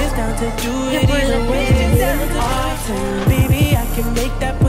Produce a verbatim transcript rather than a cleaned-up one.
is down to do it either way. Often, baby, I can make that